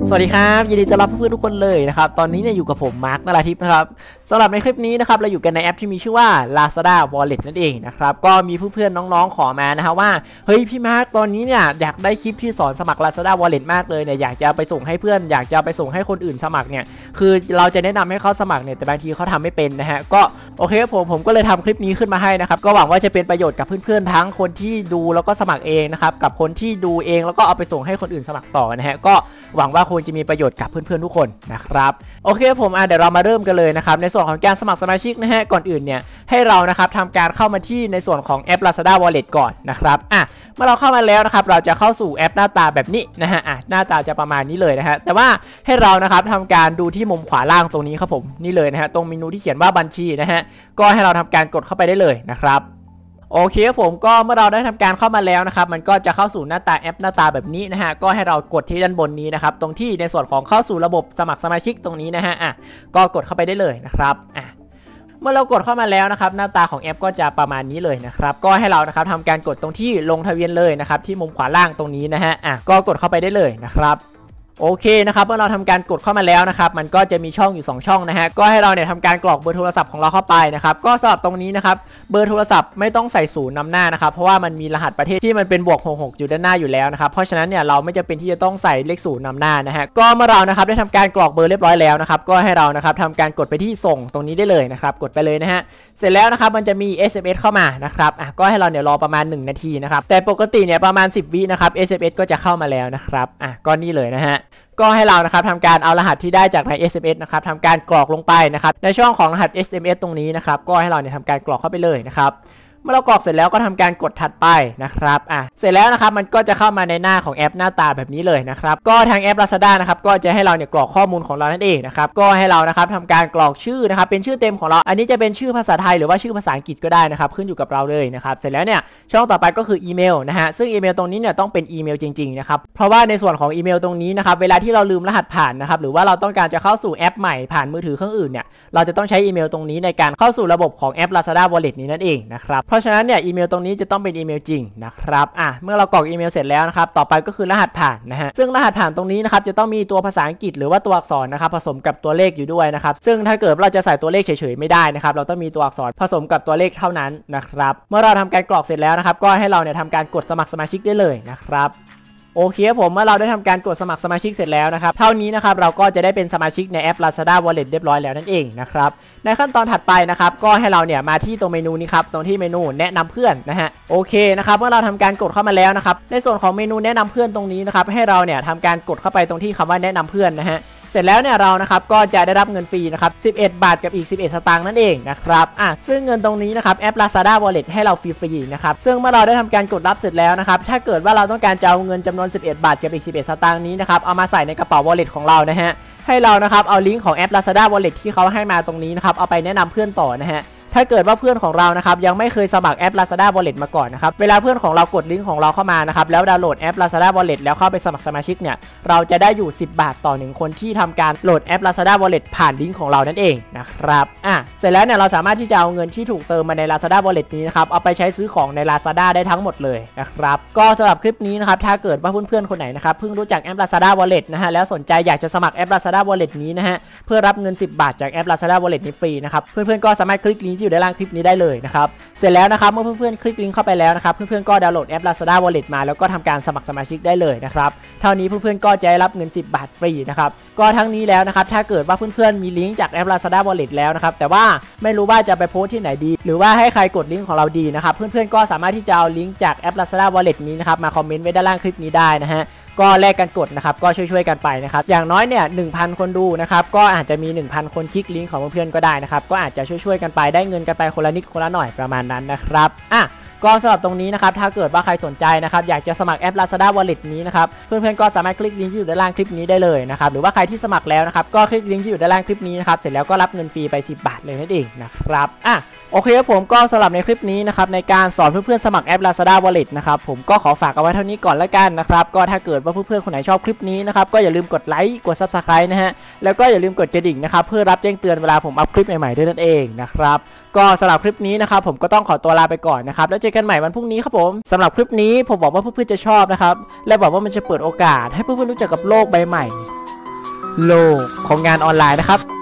สวัสดีครับยินดีต้อนรับเพื่อนๆทุกคนเลยนะครับตอนนี้เนี่ยอยู่กับผมมาร์คนราธิปนะครับสำหรับในคลิปนี้นะครับเราอยู่กันในแอปที่มีชื่อว่า Lazada Wallet นั่นเองนะครับก็มีเพื่อนๆน้องๆขอมานะครับว่าเฮ้ยพี่มาร์คตอนนี้เนี่ยอยากได้คลิปที่สอนสมัคร Lazada Wallet มากเลยเนี่ยอยากจะไปส่งให้เพื่อนอยากจะไปส่งให้คนอื่นสมัครเนี่ยคือเราจะแนะนำให้เขาสมัครเนี่ยแต่บางทีเขาทำไม่เป็นนะฮะก็โอเคผมก็เลยทำคลิปนี้ขึ้นมาให้นะครับก็หวังว่าจะเป็นประโยชน์กับเพื่อนๆทั้งคนที่ดูแล้วก็สมัครเองนะครับกับคนที่ดูเองแล้วก็เอาไปส่งให้คนอื่นสมัครต่อนะฮะก็หวังว่าคงจะมีประโยชน์กับเพื่อนๆทุกคนนะครับโอเคผมเดี๋ยวเรามาเริ่มกันเลยนะครับในส่วนของการสมัครสมาชิกนะฮะก่อนอื่นเนี่ยให้เรานะครับทำการเข้ามาที่ในส่วนของแอป Lazada Wallet ก่อนนะครับเมื่อเราเข้ามาแล้วนะครับเราจะเข้าสู่แอปหน้าตาแบบนี้นะฮะหน้าตาจะประมาณนี้เลยนะฮะแต่ว่าให้เรานะครับทำการดูที่มุมขวาล่างตรงนี้ครับผมนี่เลยนะฮะตรงเมนูที่เขียนว่าบัญชีนะฮะก็ให้เราทำการกดเข้าไปได้เลยนะครับโอเคผมก็เมื่อเราได้ทำการเข้ามาแล้วนะครับมันก็จะเข้าสู่หน้าตาแอปหน้าตาแบบนี้นะฮะก็ให้เรากดที่ด้านบนนี้นะครับตรงที่ในส่วนของเข้าสู่ระบบสมัครสมาชิกตรงนี้นะฮะก็กดเข้าไปได้เลยนะครับเมื่อเรากดเข้ามาแล้วนะครับหน้าตาของแอปก็จะประมาณนี้เลยนะครับก็ให้เรานะครับทำการกดตรงที่ลงทะเบียนเลยนะครับที่มุมขวาล่างตรงนี้นะฮะก็กดเข้าไปได้เลยนะครับโอเคนะครับเมื่อเราทำการกดเข้ามาแล้วนะครับมันก็จะมีช่องอยู่2ช่องนะฮะก็ให้เราเนี่ยทำการกรอกเบอร์โทรศัพท์ของเราเข้าไปนะครับก็สำหรับตรงนี้นะครับเบอร์โทรศัพท์ไม่ต้องใส่ศูนย์นำหน้านะครับเพราะว่ามันมีรหัสประเทศที่มันเป็น+66อยู่ด้านหน้าอยู่แล้วนะครับเพราะฉะนั้นเนี่ยเราไม่จำเป็นที่จะต้องใส่เลขศูนย์นำหน้านะฮะก็เมื่อเรานะครับได้ทำการกรอกเบอร์เรียบร้อยแล้วนะครับก็ให้เรานะครับทำการกดไปที่ส่งตรงนี้ได้เลยนะครับกดไปเลยนะฮะเสร็จแล้วนะครับมันจะมี SMS เข้ามานะครับก็ให้เราเนี่ยรอประมาณ1นาทีนะครับแต่ปกติเนี่ยประมาณ10 วินะครับ SMS ก็จะเข้ามาแล้วนะครับก็นี่เลยนะฮะก็ให้เรานะครับทำการเอารหัสที่ได้จากใน SMS นะครับทำการกรอกลงไปนะครับในช่องของรหัส SMS ตรงนี้นะครับก็ให้เราเนี่ยทำการกรอกเข้าไปเลยนะครับเมื่อเรากรอกเสร็จแล้วก็ทำการกดถัดไปนะครับเสร็จแล้วนะครับมันก็จะเข้ามาในหน้าของแอปหน้าตาแบบนี้เลยนะครับก็ทางแอป Lazada นะครับก็จะให้เราเนี่ยกรอกข้อมูลของเรานั่นเองนะครับก็ให้เรานะครับทำการกรอกชื่อนะครับเป็นชื่อเต็มของเราอันนี้จะเป็นชื่อภาษาไทยหรือว่าชื่อภาษาอังกฤษก็ได้นะครับขึ้นอยู่กับเราเลยนะครับเสร็จแล้วเนี่ยช่องต่อไปก็คืออีเมลนะฮะซึ่งอีเมลตรงนี้เนี่ยต้องเป็นอีเมลจริงๆนะครับเพราะว่าในส่วนของอีเมลตรงนี้นะครับเวลาที่เราลืมรหัสผ่านนะครับหรือว่าเราต้องการจะเข้าสู่แอปใหม่ผ่านมือถือเครื่องอื่นเนี่ยเราจะต้องใช้อีเมลตรงนี้ในการเข้าสู่ระบบของแอป Lazada Wallet นี้นั่นเองนะครับเพราะฉะนั้นเนี่ยอีเมลตรงนี้จะต้องเป็นอีเมลจริงนะครับเมื่อเรากรอกอีเมลเสร็จแล้วนะครับต่อไปก็คือรหัสผ่านนะฮะซึ่งรหัสผ่านตรงนี้นะครับจะต้องมีตัวภาษาอังกฤษหรือว่าตัวอักษรนะครับผสมกับตัวเลขอยู่ด้วยนะครับซึ่งถ้าเกิดเราจะใส่ตัวเลขเฉยๆไม่ได้นะครับเราต้องมีตัวอักษรผสมกับตัวเลขเท่านั้นนะครับเมื่อเราทำการกรอกเสร็จแล้วนะครับก็ให้เราเนี่ยทำการกดสมัครสมาชิกได้เลยนะครับโอเคผมเมื่อเราได้ทำการกดสมัครสมาชิกเสร็จแล้วนะครับเท่านี้นะครับเราก็จะได้เป็นสมาชิกในแอป Lazada Wallet เรียบร้อยแล้วนั่นเองนะครับในขั้นตอนถัดไปนะครับก็ให้เราเนี่ยมาที่ตรงเมนูนี้ครับตรงที่เมนูแนะนำเพื่อนนะฮะโอเคนะครับเมื่อเราทำการกดเข้ามาแล้วนะครับในส่วนของเมนูแนะนำเพื่อนตรงนี้นะครับให้เราเนี่ยทำการกดเข้าไปตรงที่คำว่าแนะนำเพื่อนนะฮะเสร็จแล้วเนี่ยเรานะครับก็จะได้รับเงินฟรีนะครับ11 บาทกับอีก11 สตางค์นั่นเองนะครับซึ่งเงินตรงนี้นะครับแอป Lazada Wallet ให้เราฟรีๆนะครับซึ่งเมื่อเราได้ทำการกดรับเสร็จแล้วนะครับถ้าเกิดว่าเราต้องการจะเอาเงินจำนวน11 บาทกับอีก11 สตางค์นี้นะครับเอามาใส่ในกระเป๋า Wallet ของเรานะฮะให้เรานะครับเอาลิงก์ของแอป Lazada Wallet ที่เขาให้มาตรงนี้นะครับเอาไปแนะนำเพื่อนต่อนะฮะถ้าเกิดว่าเพื่อนของเรานะครับยังไม่เคยสมัครแอป Lazada Wallet มาก่อนนะครับเวลาเพื่อนของเรากดลิงก์ของเราเข้ามานะครับแล้วดาวน์โหลดแอป Lazada Wallet แล้วเข้าไปสมัครสมาชิกเนี่ยเราจะได้อยู่10 บาทต่อ1คนที่ทำการโหลดแอป Lazada Wallet ผ่านลิงก์ของเรานั่นเองนะครับเสร็จแล้วเนี่ยเราสามารถที่จะเอาเงินที่ถูกเติมมาใน Lazada Wallet นี้นะครับเอาไปใช้ซื้อของใน Lazada ได้ทั้งหมดเลยนะครับก็สำหรับคลิปนี้นะครับถ้าเกิดว่าเพื่อนๆคนไหนนะครับเพิ่งรู้จักแอป Lazada Wallet นะฮะแล้วสนใจอยากจะสมัครแอป Lazada Wallet นี้นะฮะเพื่อรับเงิน10 บาทจากแอป Lazada Wallet นี้ฟรีนะครับเพื่อนๆก็สามารถคลิกลิงก์ที่อยู่ด้านล่างคลิปนี้ได้เลยนะครับเสร็จแล้วนะครับเมื่อเพื่อนๆคลิกลิงก์เข้าไปแล้วนะครับเพื่อนๆก็ดาวน์โหลดแอป Lazada Wallet มาแล้วก็ทำการสมัครสมาชิกได้เลยนะครับเท่านี้เพื่อนๆก็จะได้รับเงิน10 บาทฟรีนะครับก็ทั้งนี้แล้วนะครับถ้าเกิดว่าเพื่อนๆมีลิงก์จากแอป Lazada Wallet แล้วนะครับแต่ว่าไม่รู้ว่าจะไปโพสที่ไหนดีหรือว่าให้ใครกดลิงก์ของเราดีนะครับเพื่อนๆก็สามารถที่จะเอาลิงก์จากแอป Lazada Wallet นี้นะครับมาคอมเมนต์ไว้ด้านล่างคลิปนี้ได้นะฮะก็แลกกันกดนะครับก็ช่วยๆกันไปนะครับอย่างน้อยเนี่ย 1,000 คนดูนะครับก็อาจจะมี 1,000 คนคลิกลิงก์ของเพื่อนๆก็ได้นะครับก็อาจจะช่วยๆกันไปได้เงินกันไปคนละนิดคนละหน่อยประมาณนั้นนะครับก็สำหรับตรงนี้นะครับถ้าเกิดว่าใครสนใจนะครับอยากจะสมัครแอป Lazada Wallet นี้นะครับเพื่อนๆก็สามารถคลิกลิงก์ที่อยู่ด้านล่างคลิปนี้ได้เลยนะครับหรือว่าใครที่สมัครแล้วนะครับก็คลิกลิงก์ที่อยู่ด้านล่างคลิปนี้นะครับเสร็จแล้วก็รับเงินฟรีไป10 บาทเลยนั่นเองนะครับโอเคครับผมก็สำหรับในคลิปนี้นะครับในการสอนเพื่อนๆสมัครแอป Lazada Wallet นะครับผมก็ขอฝากเอาไว้เท่านี้ก่อนละกันนะครับก็ถ้าเกิดว่าเพื่อนๆคนไหนชอบคลิปนี้นะครับก็อย่าลืมกดไลค์กด Subscribe นะฮะแล้วก็อย่าลืมกดกระดิ่งนะครับเพื่อรับแจ้งเตือนเวลาผมอัพคลิปใหม่ๆด้วยนั่นเองนะครับก็สำหรับคลิปนี้นะครับผมก็ต้องขอตัวลาไปก่อนนะครับแล้วเจอกันใหม่วันพรุ่งนี้ครับผมสำหรับคลิปนี้ผมบอกว่าเพื่อนๆจะชอบนะครับและบอกว่ามันจะเปิดโอกาสให้เพื่อนๆรู้จักกับโลกใบใหม่โลกของงานออนไลน์นะครับ